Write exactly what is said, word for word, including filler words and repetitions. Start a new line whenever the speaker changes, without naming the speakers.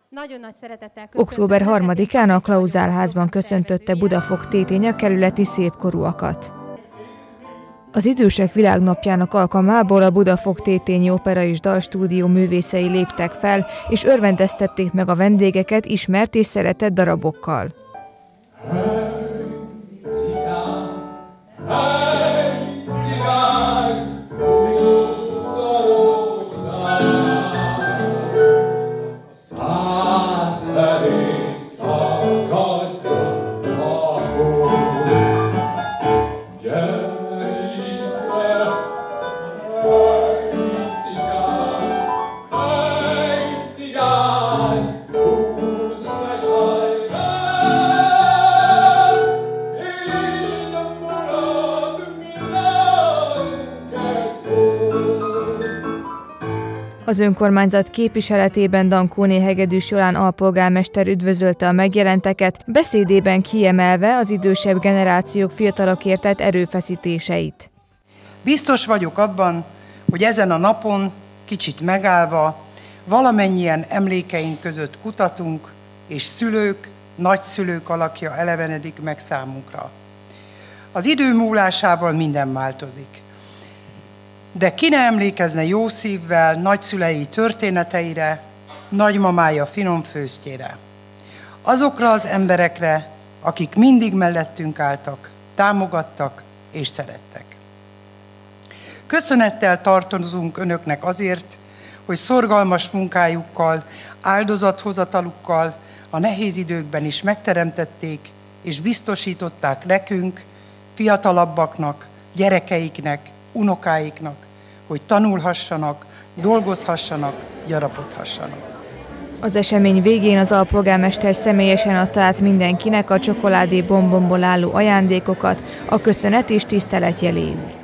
Nagyon nagy szeretettel köszöntöm.
október harmadikán a Klauzálházban köszöntötte Budafok Tétény a kerületi szépkorúakat. Az Idősek Világnapjának alkalmából a Budafok Tétényi Opera és Dalstúdió művészei léptek fel, és örvendeztették meg a vendégeket ismert és szeretett darabokkal. Az önkormányzat képviseletében Dankóné Hegedűs Jolán alpolgármester üdvözölte a megjelenteket, beszédében kiemelve az idősebb generációk fiatalokért tett erőfeszítéseit.
Biztos vagyok abban, hogy ezen a napon, kicsit megállva, valamennyien emlékeink között kutatunk, és szülők, nagyszülők alakja elevenedik meg számunkra. Az idő múlásával minden változik. De ki ne emlékezne jó szívvel nagyszülei történeteire, nagymamája finom főztjére. Azokra az emberekre, akik mindig mellettünk álltak, támogattak és szerettek. Köszönettel tartozunk önöknek azért, hogy szorgalmas munkájukkal, áldozathozatalukkal a nehéz időkben is megteremtették és biztosították nekünk, fiatalabbaknak, gyerekeiknek, unokáiknak, hogy tanulhassanak, dolgozhassanak, gyarapodhassanak.
Az esemény végén az alpolgármester személyesen adta át mindenkinek a csokoládé bombomból álló ajándékokat a köszönet és tisztelet jeléül.